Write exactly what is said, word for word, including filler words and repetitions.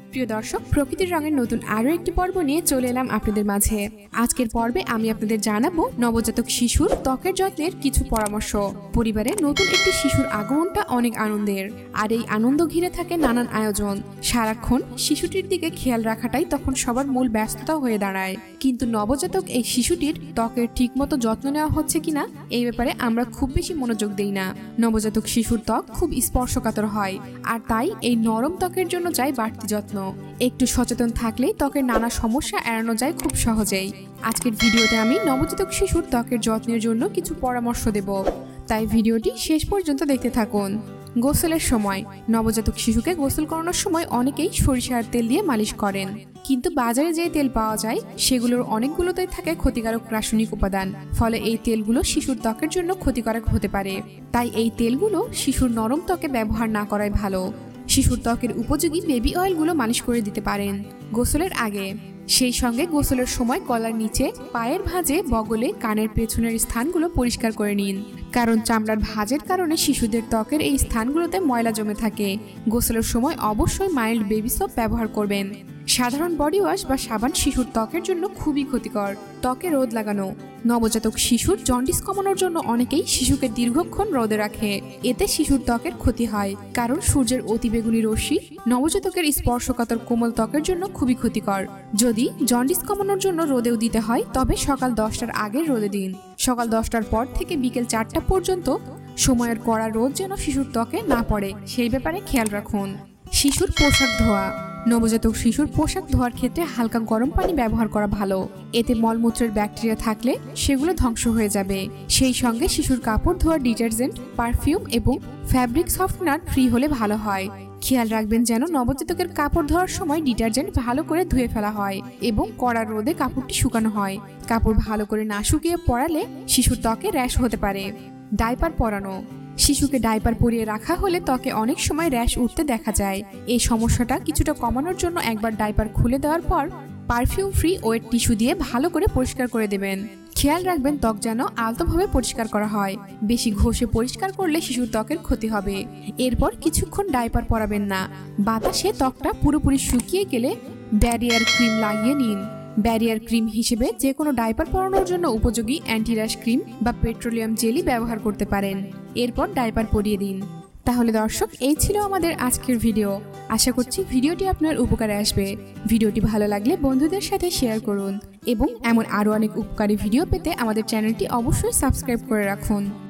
প্রিয় দর্শক, প্রকৃতির রঙের নতুন আরও একটি পর্ব নিয়ে চলে এলাম আপনাদের মাঝে। আজকের পর্বে আমি আপনাদের জানাবো নবজাতক শিশুর ত্বকের যত্নের কিছু পরামর্শ। পরিবারে নতুন একটি শিশুর আগমনটা অনেক আনন্দের, আর এই আনন্দ ঘিরে থাকে নানান আয়োজন। সারাক্ষণ শিশুটির দিকে খেয়াল রাখাটাই তখন সবার মূল ব্যস্ততা হয়ে দাঁড়ায়। কিন্তু নবজাতক এই শিশুটির ত্বকের ঠিকমতো যত্ন নেওয়া হচ্ছে কিনা এই ব্যাপারে আমরা খুব বেশি মনোযোগ দেই না। নবজাতক শিশুর ত্বক খুব স্পর্শকাতর হয়, আর তাই এই নরম ত্বকের জন্য চাই বাড়তি যত্ন। একটু সচেতন থাকলেই ত্বকের নানা সমস্যা এড়ানো যায় খুব সহজেই। আজকের ভিডিওতে আমি নবজাতক শিশুর ত্বকের যত্নের জন্য কিছু পরামর্শ দেব, তাই ভিডিওটি শেষ পর্যন্ত দেখতে থাকুন। গোসলের সময় নবজাতক শিশুকে গোসল করানোর সময় অনেকেই সরিষার তেল দিয়ে মালিশ করেন, কিন্তু বাজারে যে তেল পাওয়া যায় সেগুলোর অনেকগুলোতেই থাকে ক্ষতিকারক রাসায়নিক উপাদান। ফলে এই তেলগুলো শিশুর ত্বকের জন্য ক্ষতিকারক হতে পারে। তাই এই তেলগুলো শিশুর নরম ত্বকে ব্যবহার না করাই ভালো। শিশুর ত্বকের উপযোগী বেবি অয়েলগুলো মালিশ করে দিতে পারেন গোসলের আগে। সেই সঙ্গে গোসলের সময় গলার নিচে, পায়ের ভাঁজে, বগলে, কানের পেছনের স্থানগুলো পরিষ্কার করে নিন, কারণ চামড়ার ভাঁজের কারণে শিশুদের ত্বকের এই স্থানগুলোতে ময়লা জমে থাকে। গোসলের সময় অবশ্যই মাইল্ড বেবি সোপ ব্যবহার করবেন। সাধারণ বডি ওয়াশ বা সাবান শিশুর ত্বকের জন্য খুবই ক্ষতিকর। ত্বকে রোদ লাগানো নবজাতক শিশুর জন্ডিস কমানোর জন্য অনেকেই শিশুকে দীর্ঘক্ষণ রোদে রাখে। এতে শিশুর ত্বকের ক্ষতি হয়, কারণ সূর্যের অতিবেগুনি রশ্মি নবজাতকের স্পর্শকাতর কোমল ত্বকের জন্য খুবই ক্ষতিকর। যদি জন্ডিস কমানোর জন্য রোদেও দিতে হয় তবে সকাল দশটার আগে রোদে দিন। সকাল দশটার পর থেকে বিকেল চারটা পর্যন্ত সময়ের কড়া রোদ যেন শিশুর ত্বকে না পড়ে সেই ব্যাপারে খেয়াল রাখুন। শিশুর পোশাক ধোয়া নবজাতক শিশুর পোশাক ধোয়ার ক্ষেত্রে হালকা গরম পানি ব্যবহার করা ভালো। এতে মলমূত্রের ব্যাকটেরিয়া থাকলে সেগুলো ধ্বংস হয়ে যাবে। সেই সঙ্গে শিশুর কাপড় ধোয়ার ডিটারজেন্ট, পারফিউম এবং ফ্যাব্রিক সফটনার ফ্রি হলে ভালো হয়। খেয়াল রাখবেন যেন নবজাতকের কাপড় ধোয়ার সময় ডিটারজেন্ট ভালো করে ধুয়ে ফেলা হয় এবং কড়া রোদে কাপড়টি শুকানো হয়। কাপড় ভালো করে না শুকিয়ে পরালে শিশুর ত্বকে র্যাশ হতে পারে। ডাইপার পরানো শিশুকে ডাইপার পরিয়ে রাখা হলে ত্বকে অনেক সময় র্যাশ উঠতে দেখা যায়। এই সমস্যাটা কিছুটা কমানোর জন্য একবার ডাইপার খুলে দেওয়ার পর পারফিউম ফ্রি ওয়েট টিস্যু দিয়ে ভালো করে পরিষ্কার করে দেবেন। খেয়াল রাখবেন ত্বক যেন আলতোভাবে পরিষ্কার করা হয়। বেশি ঘষে পরিষ্কার করলে শিশুর ত্বকের ক্ষতি হবে। এরপর কিছুক্ষণ ডাইপার পরাবেন না। বাতাসে ত্বকটা পুরোপুরি শুকিয়ে গেলে ব্যারিয়ার ক্রিম লাগিয়ে নিন। ব্যারিয়ার ক্রিম হিসেবে যে কোনো ডাইপার পরানোর জন্য উপযোগী অ্যান্টির্যাশ ক্রিম বা পেট্রোলিয়াম জেলি ব্যবহার করতে পারেন। এরপর ডাইপার পরিয়ে দিন। তাহলে দর্শক, এই ছিল আমাদের আজকের ভিডিও। আশা করছি ভিডিওটি আপনার উপকারে আসবে। ভিডিওটি ভালো লাগলে বন্ধুদের সাথে শেয়ার করুন এবং এমন আরও অনেক উপকারী ভিডিও পেতে আমাদের চ্যানেলটি অবশ্যই সাবস্ক্রাইব করে রাখুন।